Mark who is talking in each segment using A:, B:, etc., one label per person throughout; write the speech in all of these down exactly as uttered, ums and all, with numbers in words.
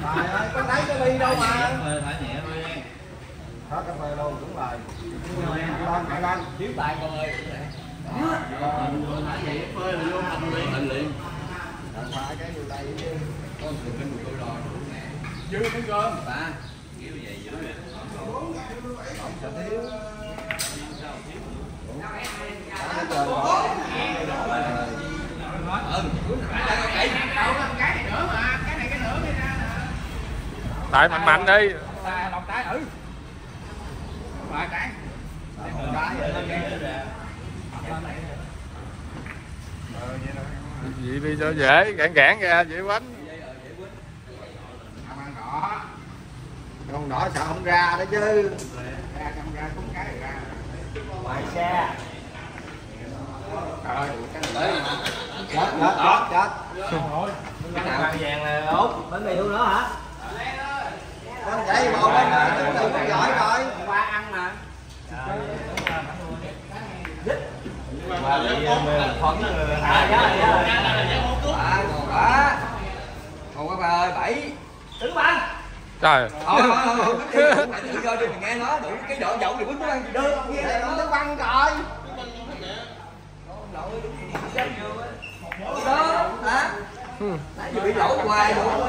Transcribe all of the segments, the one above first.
A: Trời ơi, có thấy cái ly đâu mà.
B: Thả nhẹ thôi em.
A: Hết cà phê luôn, đúng rồi. Lên, hãy lên.
B: Chiếu tay con ơi. Đó. Thả nhẹ phơi là vô thành liền. Thành liền.
A: Phải cái vô đây chứ.
B: Con từ bên một đôi đò đủ nè.
A: Dư miếng cơm.
B: Ba. Kiểu vậy dữ nè.
A: Không sợ thiếu.
C: Tại mạnh mạnh đi.
A: Lọc tay thử. Vài cái.
C: Vậy đi cho dễ, cản cản ra dễ quánh.
A: Con đỏ sợ không ra đó chứ. Ra không ra cũng cái ra. Ngoài xe. Trời cái này chết chết chết chết.
B: Cái nào vàng là út. Bánh mì luôn đó hả?
A: Con chạy bộ bên này tự tự giỏi rồi.
B: Qua ăn mà.
A: Mà đi phấn
B: À giá giá à còn đó. Còn các bà ơi bảy. Đứng băng.
C: Trời.
B: Thôi thôi thôi phải tự do đi mình nghe nó đủ cái độ dậu thì quýnh muốn ăn gì đưa
A: nghe này nó băng rồi.
B: Đó hả? Nãy giờ bị lỗi hoài luôn.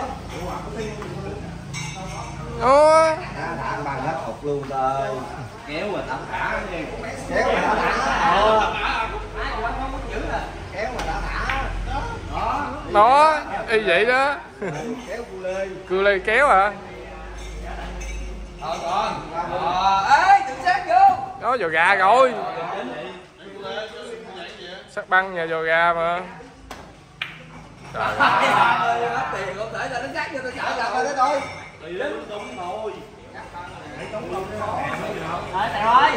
C: Ủa.
A: Đã bằng hết hụt luôn rồi.
B: Kéo mà tạm thả nha.
A: Kéo mà đã thả. Ờ.
B: Ai mà không muốn giữ nè.
A: Kéo mà đã thả.
B: Đó.
C: Đó, y vậy đó.
A: Kéo cu lê.
C: Cu lê kéo hả?
B: Thôi con. Ờ ê tự sát vô.
C: Đó giò gà rồi. Sắc băng nhà giò gà mà. Trời
B: ơi. Mất tiền không thể là nó sát vô tôi sợ
A: Rồi
B: rồi.
A: đó thôi.
B: Đúng rồi. Thôi Tèo ơi.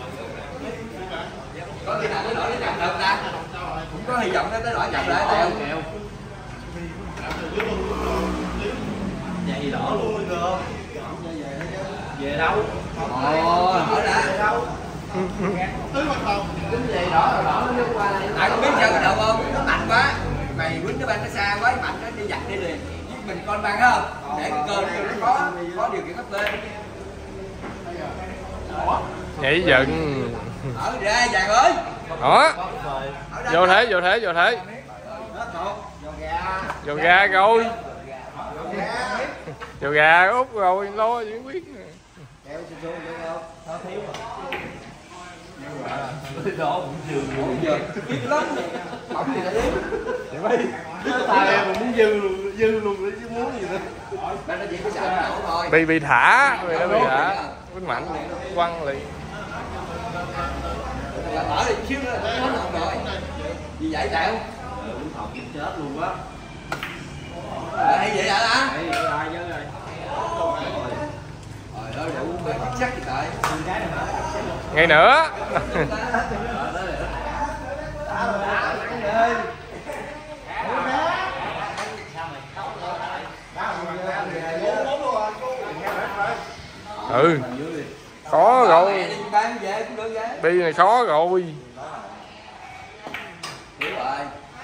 B: Có khi nào tới đổi cái chậm được ta? Cũng có hy vọng tới đổi chậm lại Tèo. Vậy đỏ luôn được. Về đâu? Ồ, hỏi đã. Về đâu? Tính về đỏ rồi đỏ nó đi qua đây. Tại con biết sao cái đầu không? Nó mạnh quá. Mày quýnh cái banh nó xa quá, mạnh nó đi giặt đi liền. Với mình con băng không? Để cái cơ nó có có điều kiện hấp lên.
C: nhảy dựng.
B: Ở ra vàng ơi.
C: Đó. Vô thế, vô thế, vô thế. Giò gà rồi. Giò gà út rồi, lo diễn quyết.
B: Đó cũng dư giờ biết lắm. Bỏng gì lại đi.
A: Tay em mà muốn dư luôn, dư luôn chứ muốn gì nữa.
B: Nó chỉ có sợ nổ thôi.
C: Bị bị thả, bị nó bị thả. Quýnh mạnh, quăng liền.
B: Là mở đi xíu nữa nó nổ rồi. Gì vậy Tèo?
A: Chết luôn quá.
B: À, hay vậy hả ta?
A: Rồi rồi rồi.
B: Trời ơi, để uống bia sắc gì trời.
C: Ngày nữa. Ừ. Khó rồi. Bi này khó rồi.
B: Hiểu rồi.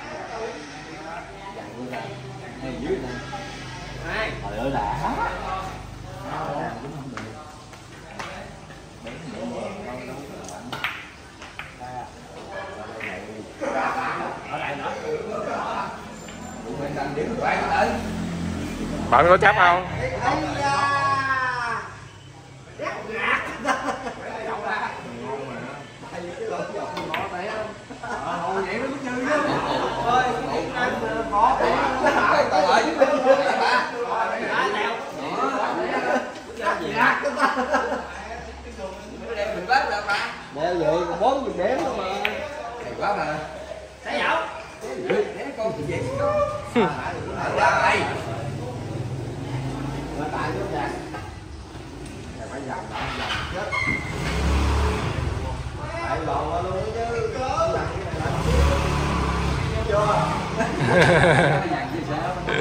B: Trời ơi đã.
C: Bạn có chấp không?
A: Đeo vậy còn bốn chục điểm thôi mà.
B: Hay quá mà. Thấy dạo. Thấy con gì vậy con. Ở ra đây.
A: Mà tại nó ra. Phải dầm lại dầm chết. Tại lộn qua luôn chứ. Chưa.